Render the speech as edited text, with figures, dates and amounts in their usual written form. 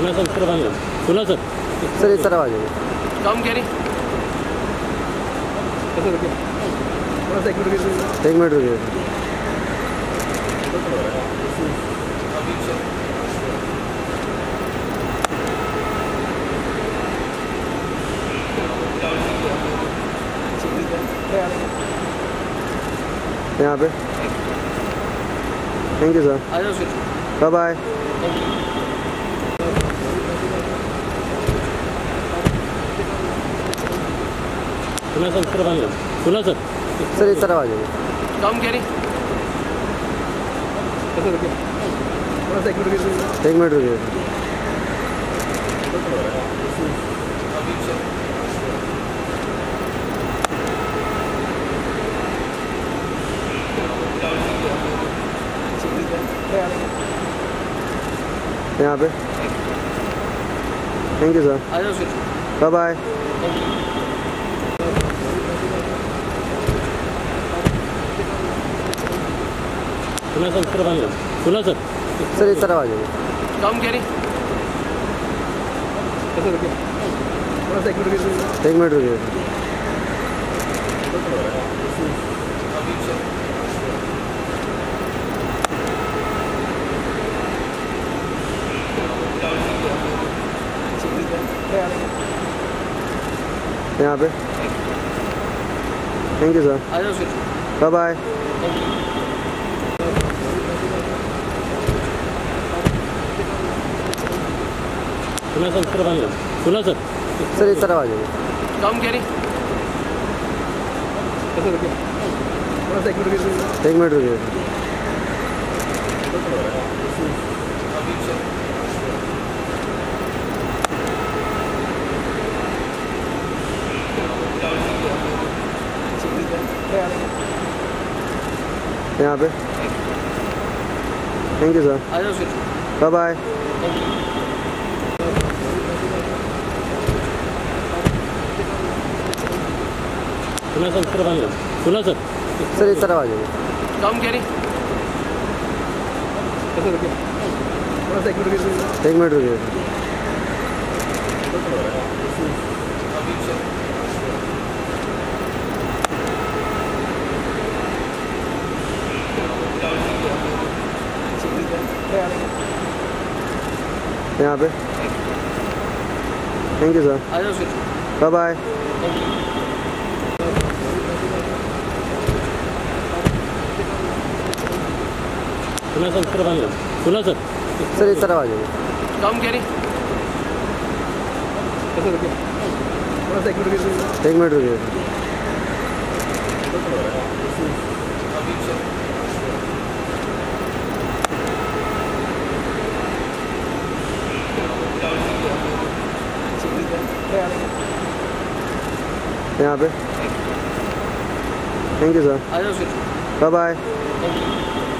सुना सर इस तरफ आ जाइए। काम क्या नहीं एक मिनट रुकिए। यहाँ पे थैंक यू सर। आ जाओ फिर। Bye bye. सुना सर इस तरफ आ जाइए। काम क्या नहीं एक मिनट रुकिए। यहाँ पे थैंक यू सर। आ जाओ फिर। Bye bye. सुना सर इस तरफ आ जाइए। काम क्या नहीं एक मिनट रुकिए। यहाँ पे थैंक यू सर। आ जाओ फिर। Bye bye. सुना सर इस तरफ आ जाइए। काम क्या नहीं एक मिनट रुकिए। यहाँ पे थैंक यू सर। आ जाओ फिर। Bye bye. सुना सर इस तरफ आ जाइए। काम क्या नहीं एक मिनट रुकिए। यहाँ पे थैंक यू सर। आ जाओ फिर। Bye bye. सुना सर इस तरफ आ जाइए। काम क्या नहीं एक मिनट रुकिए। यहाँ पे थैंक यू सर। आ जाओ फिर। Bye bye.